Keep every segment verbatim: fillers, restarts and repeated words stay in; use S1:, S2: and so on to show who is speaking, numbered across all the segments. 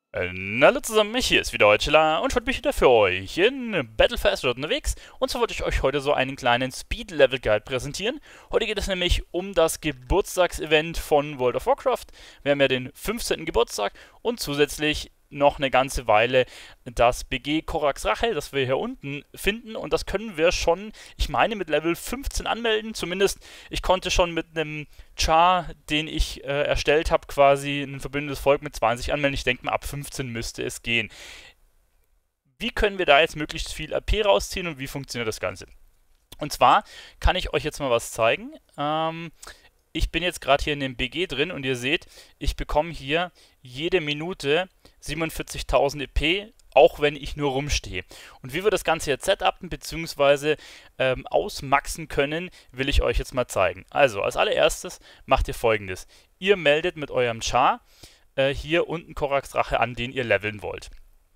S1: Äh, Hallo zusammen, hier ist wieder Deutschler und heute bin ich wieder für euch in Battlefast unterwegs. Und zwar wollte ich euch heute so einen kleinen Speed-Level-Guide präsentieren. Heute geht es nämlich um das Geburtstagsevent von World of Warcraft. Wir haben ja den fünfzehnten Geburtstag und zusätzlich noch eine ganze Weile das B G Korax Rache, das wir hier unten finden. Und das können wir schon, ich meine, mit Level fünfzehn anmelden. Zumindest, ich konnte schon mit einem Char, den ich äh, erstellt habe, quasi ein verbündetes Volk mit zwanzig anmelden. Ich denke mal, ab fünfzehn müsste es gehen. Wie können wir da jetzt möglichst viel A P rausziehen und wie funktioniert das Ganze? Und zwar kann ich euch jetzt mal was zeigen. Ähm, ich bin jetzt gerade hier in dem B G drin und ihr seht, ich bekomme hier jede Minute siebenundvierzigtausend E P, auch wenn ich nur rumstehe. Und wie wir das Ganze jetzt setupen bzw. Ähm, ausmaxen können, will ich euch jetzt mal zeigen. Also, als allererstes macht ihr folgendes. Ihr meldet mit eurem Char äh, hier unten Korax Rache an, den ihr leveln wollt.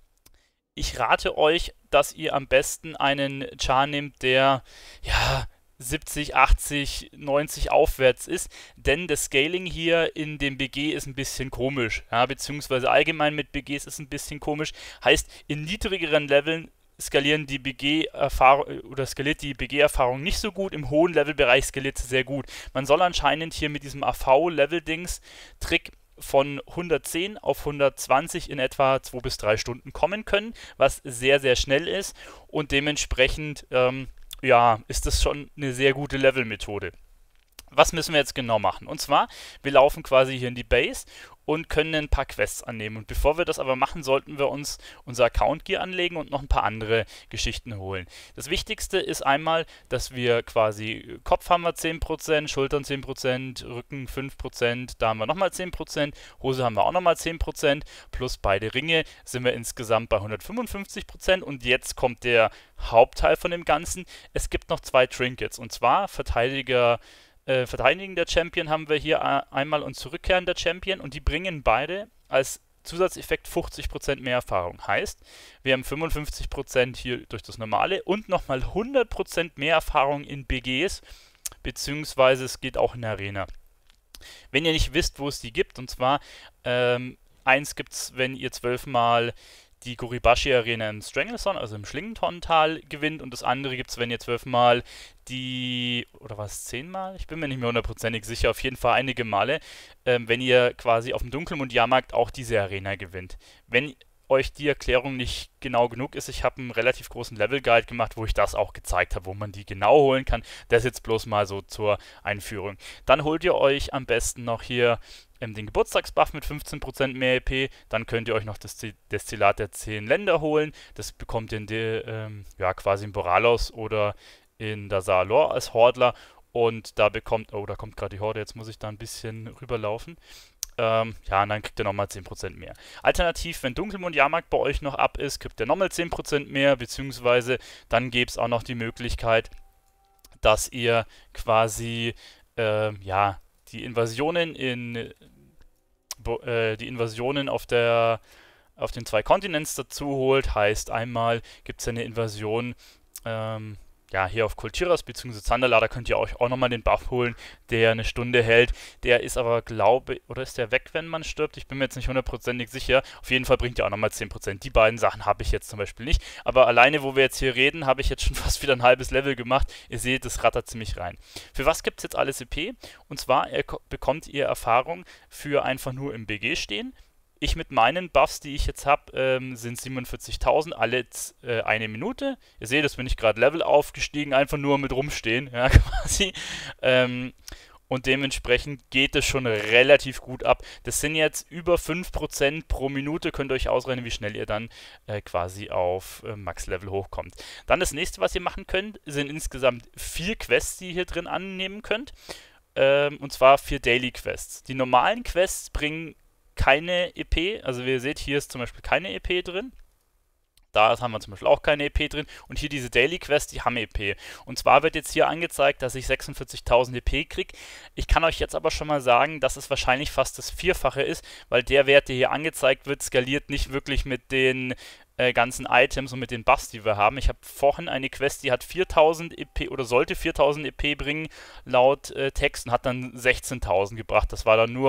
S1: Ich rate euch, dass ihr am besten einen Char nehmt, der ja siebzig, achtzig, neunzig aufwärts ist, denn das Scaling hier in dem B G ist ein bisschen komisch, ja, beziehungsweise allgemein mit B Gs ist ein bisschen komisch. Heißt, in niedrigeren Leveln skalieren die B G-Erfahrung oder skaliert die B G-Erfahrung nicht so gut, im hohen Levelbereich skaliert sie sehr gut. Man soll anscheinend hier mit diesem A V-Level-Dings-Trick von hundertzehn auf hundertzwanzig in etwa zwei bis drei Stunden kommen können, was sehr, sehr schnell ist und dementsprechend ähm, ja, ist das schon eine sehr gute Level-Methode. Was müssen wir jetzt genau machen? Und zwar, wir laufen quasi hier in die Base und können ein paar Quests annehmen. Und bevor wir das aber machen, sollten wir uns unser Account Gear anlegen und noch ein paar andere Geschichten holen. Das Wichtigste ist einmal, dass wir quasi Kopf haben wir zehn Prozent, Schultern zehn Prozent, Rücken fünf Prozent, da haben wir nochmal zehn Prozent, Hose haben wir auch nochmal zehn Prozent, plus beide Ringe sind wir insgesamt bei hundertfünfundfünfzig Prozent. Und jetzt kommt der Hauptteil von dem Ganzen. Es gibt noch zwei Trinkets, und zwar Verteidiger äh, verteidigender Champion haben wir hier äh, einmal und zurückkehrender Champion, und die bringen beide als Zusatzeffekt fünfzig Prozent mehr Erfahrung. Heißt, wir haben fünfundfünfzig Prozent hier durch das normale und nochmal hundert Prozent mehr Erfahrung in B Gs, beziehungsweise es geht auch in der Arena. Wenn ihr nicht wisst, wo es die gibt, und zwar ähm, eins gibt es, wenn ihr zwölfmal die Goribashi Arena in Strangleson, also im Schlingentontal, gewinnt, und das andere gibt es, wenn ihr zwölfmal die, oder was, zehnmal? Ich bin mir nicht mehr hundertprozentig sicher, auf jeden Fall einige Male, ähm, wenn ihr quasi auf dem Dunkelmond-Jahrmarkt auch diese Arena gewinnt. Wenn euch die Erklärung nicht genau genug ist, ich habe einen relativ großen Level-Guide gemacht, wo ich das auch gezeigt habe, wo man die genau holen kann. Das jetzt bloß mal so zur Einführung. Dann holt ihr euch am besten noch hier ähm, den Geburtstagsbuff mit fünfzehn Prozent mehr E P. Dann könnt ihr euch noch das Destillat der zehn Länder holen. Das bekommt ihr in der, ähm, ja, quasi in Boralos oder in Dazalor als Hordler. Und da bekommt, oh, da kommt gerade die Horde, jetzt muss ich da ein bisschen rüberlaufen. Ähm, ja, und dann kriegt ihr nochmal zehn Prozent mehr. Alternativ, wenn Dunkelmond Jahrmarkt bei euch noch ab ist, kriegt ihr nochmal zehn Prozent mehr, beziehungsweise dann gäbe es auch noch die Möglichkeit, dass ihr quasi, ähm, ja, die Invasionen in, äh, die Invasionen auf der, auf den zwei Kontinents dazu holt. Heißt, einmal gibt es eine Invasion, ähm, ja, hier auf Kultiras bzw. Zandala, da könnt ihr euch auch nochmal den Buff holen, der eine Stunde hält. Der ist aber, glaube, oder ist der weg, wenn man stirbt? Ich bin mir jetzt nicht hundertprozentig sicher. Auf jeden Fall bringt er auch nochmal zehn Prozent. Die beiden Sachen habe ich jetzt zum Beispiel nicht. Aber alleine, wo wir jetzt hier reden, habe ich jetzt schon fast wieder ein halbes Level gemacht. Ihr seht, das rattert ziemlich rein. Für was gibt es jetzt alles E P? Und zwar ihr bekommt ihr Erfahrung für einfach nur im B G stehen. Ich mit meinen Buffs, die ich jetzt habe, ähm, sind siebenundvierzigtausend, alle äh, eine Minute. Ihr seht, das bin ich gerade Level aufgestiegen, einfach nur mit rumstehen, ja, quasi. Ähm, und dementsprechend geht es schon relativ gut ab. Das sind jetzt über fünf Prozent pro Minute, könnt ihr euch ausrechnen, wie schnell ihr dann äh, quasi auf äh, Max-Level hochkommt. Dann das nächste, was ihr machen könnt, sind insgesamt vier Quests, die ihr hier drin annehmen könnt. Ähm, und zwar vier Daily Quests. Die normalen Quests bringen keine E P, also wie ihr seht, hier ist zum Beispiel keine E P drin. Da haben wir zum Beispiel auch keine E P drin. Und hier diese Daily Quests, die haben E P. Und zwar wird jetzt hier angezeigt, dass ich sechsundvierzigtausend E P kriege. Ich kann euch jetzt aber schon mal sagen, dass es wahrscheinlich fast das Vierfache ist, weil der Wert, der hier angezeigt wird, skaliert nicht wirklich mit den äh, ganzen Items und mit den Buffs, die wir haben. Ich habe vorhin eine Quest, die hat viertausend E P oder sollte viertausend E P bringen laut äh, Text und hat dann sechzehntausend gebracht. Das war dann nur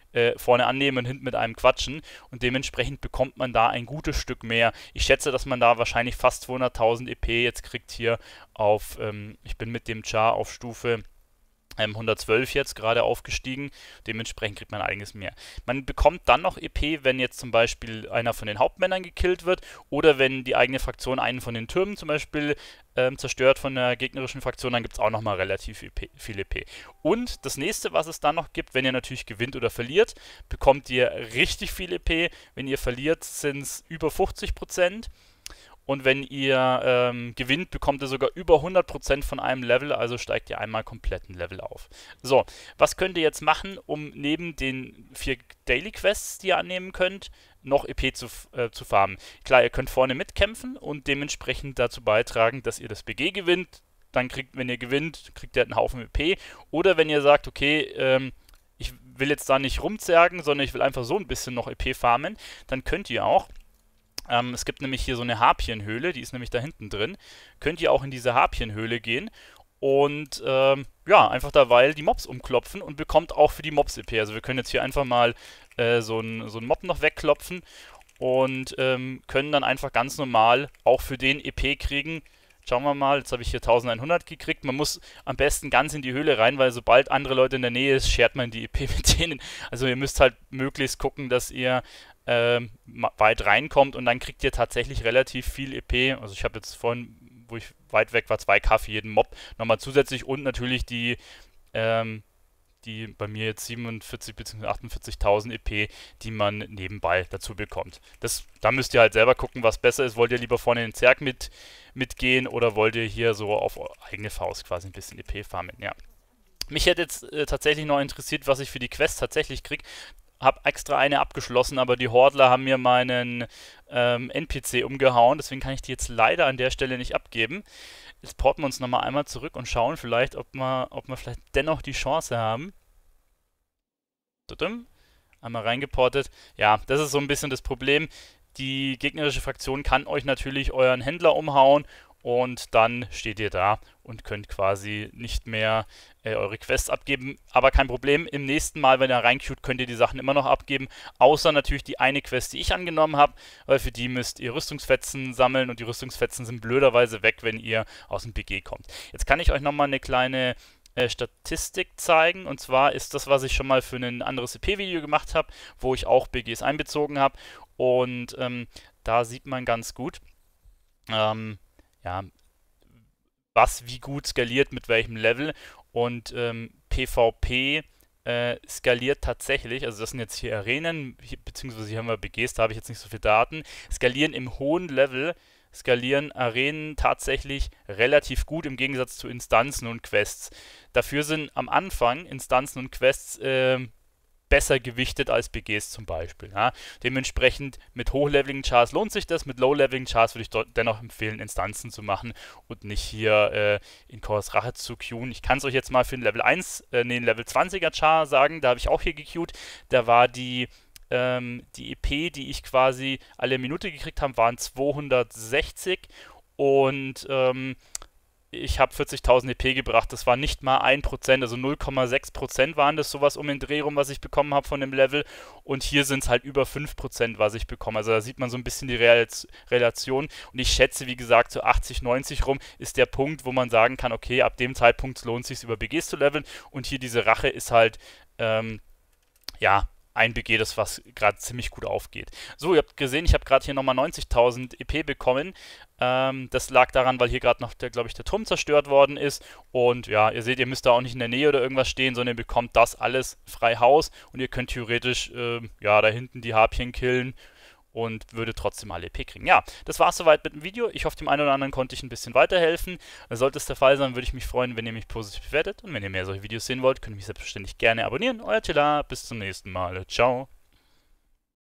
S1: äh, vorne annehmen und hinten mit einem quatschen. Und dementsprechend bekommt man da ein gutes Stück mehr. Ich schätze, dass man da wahrscheinlich fast zweihunderttausend E P jetzt kriegt hier auf, ähm, ich bin mit dem Char auf Stufe hundertzwölf jetzt gerade aufgestiegen, dementsprechend kriegt man einiges mehr. Man bekommt dann noch E P, wenn jetzt zum Beispiel einer von den Hauptmännern gekillt wird oder wenn die eigene Fraktion einen von den Türmen zum Beispiel ähm, zerstört von der gegnerischen Fraktion, dann gibt es auch nochmal relativ E P, viel E P. Und das nächste, was es dann noch gibt, wenn ihr natürlich gewinnt oder verliert, bekommt ihr richtig viel E P. Wenn ihr verliert, sind es über fünfzig Prozent. Und wenn ihr ähm, gewinnt, bekommt ihr sogar über hundert Prozent von einem Level, also steigt ihr einmal komplett ein Level auf. So, was könnt ihr jetzt machen, um neben den vier Daily Quests, die ihr annehmen könnt, noch E P zu, äh, zu farmen? Klar, ihr könnt vorne mitkämpfen und dementsprechend dazu beitragen, dass ihr das B G gewinnt. Dann kriegt, wenn ihr gewinnt, kriegt ihr einen Haufen E P. Oder wenn ihr sagt, okay, ähm, ich will jetzt da nicht rumzergen, sondern ich will einfach so ein bisschen noch E P farmen, dann könnt ihr auch. Ähm, es gibt nämlich hier so eine Harpienhöhle, die ist nämlich da hinten drin. Könnt ihr auch in diese Harpienhöhle gehen und ähm, ja, einfach derweil die Mobs umklopfen und bekommt auch für die Mobs E P. Also wir können jetzt hier einfach mal äh, so einen so Mob noch wegklopfen und ähm, können dann einfach ganz normal auch für den E P kriegen. Schauen wir mal, jetzt habe ich hier eintausendeinhundert gekriegt. Man muss am besten ganz in die Höhle rein, weil sobald andere Leute in der Nähe ist, schert man die E P mit denen. Also ihr müsst halt möglichst gucken, dass ihr ähm, weit reinkommt und dann kriegt ihr tatsächlich relativ viel E P. Also ich habe jetzt vorhin, wo ich weit weg war, zwei K für jeden Mob nochmal zusätzlich und natürlich die, ähm, die bei mir jetzt siebenundvierzig bzw. achtundvierzigtausend E P, die man nebenbei dazu bekommt. Das, da müsst ihr halt selber gucken, was besser ist. Wollt ihr lieber vorne in den Zerg mit, mitgehen oder wollt ihr hier so auf eigene Faust quasi ein bisschen E P farmen? Ja. Mich hätte jetzt äh, tatsächlich noch interessiert, was ich für die Quest tatsächlich kriege. Habe extra eine abgeschlossen, aber die Hordler haben mir meinen ähm, N P C umgehauen, deswegen kann ich die jetzt leider an der Stelle nicht abgeben. Jetzt porten wir uns nochmal einmal zurück und schauen vielleicht, ob wir, ob wir vielleicht dennoch die Chance haben. Einmal reingeportet. Ja, das ist so ein bisschen das Problem. Die gegnerische Fraktion kann euch natürlich euren Händler umhauen und dann steht ihr da und könnt quasi nicht mehr äh, eure Quests abgeben. Aber kein Problem, im nächsten Mal, wenn ihr reinqueued, könnt ihr die Sachen immer noch abgeben. Außer natürlich die eine Quest, die ich angenommen habe, weil für die müsst ihr Rüstungsfetzen sammeln und die Rüstungsfetzen sind blöderweise weg, wenn ihr aus dem B G kommt. Jetzt kann ich euch nochmal eine kleine äh, Statistik zeigen. Und zwar ist das, was ich schon mal für ein anderes E P-Video gemacht habe, wo ich auch B Gs einbezogen habe. Und ähm, da sieht man ganz gut, ähm, ja, was wie gut skaliert mit welchem Level und ähm, PvP äh, skaliert tatsächlich, also das sind jetzt hier Arenen, hier, beziehungsweise hier haben wir B Gs, da habe ich jetzt nicht so viele Daten, skalieren im hohen Level, skalieren Arenen tatsächlich relativ gut im Gegensatz zu Instanzen und Quests. Dafür sind am Anfang Instanzen und Quests äh, besser gewichtet als B Gs zum Beispiel. Ja. Dementsprechend mit hochleveligen Chars lohnt sich das, mit low-leveligen Chars würde ich dennoch empfehlen, Instanzen zu machen und nicht hier äh, in Kors Rache zu queuen. Ich kann es euch jetzt mal für den Level eins, äh, nee, Level zwanziger Char sagen, da habe ich auch hier gequeued. Da war die, ähm, die E P, die ich quasi alle Minute gekriegt habe, waren zweihundertsechzig und ähm, ich habe vierzigtausend E P gebracht, das war nicht mal ein Prozent, also null Komma sechs Prozent waren das, sowas um den Dreh rum, was ich bekommen habe von dem Level. Und hier sind es halt über fünf Prozent, was ich bekomme. Also da sieht man so ein bisschen die Relation. Und ich schätze, wie gesagt, so achtzig, neunzig rum ist der Punkt, wo man sagen kann, okay, ab dem Zeitpunkt lohnt es sich, über B Gs zu leveln. Und hier diese Rache ist halt, ähm, ja, ein B G, das was gerade ziemlich gut aufgeht. So, ihr habt gesehen, ich habe gerade hier nochmal neunzigtausend E P bekommen. Ähm, das lag daran, weil hier gerade noch, der, glaube ich, der Turm zerstört worden ist. Und ja, ihr seht, ihr müsst da auch nicht in der Nähe oder irgendwas stehen, sondern ihr bekommt das alles frei Haus. Und ihr könnt theoretisch, äh, ja, da hinten die Harpien killen und würde trotzdem alle E P kriegen. Ja, das war es soweit mit dem Video. Ich hoffe, dem einen oder anderen konnte ich ein bisschen weiterhelfen. Sollte es der Fall sein, würde ich mich freuen, wenn ihr mich positiv bewertet. Und wenn ihr mehr solche Videos sehen wollt, könnt ihr mich selbstverständlich gerne abonnieren. Euer Tila, bis zum nächsten Mal. Ciao.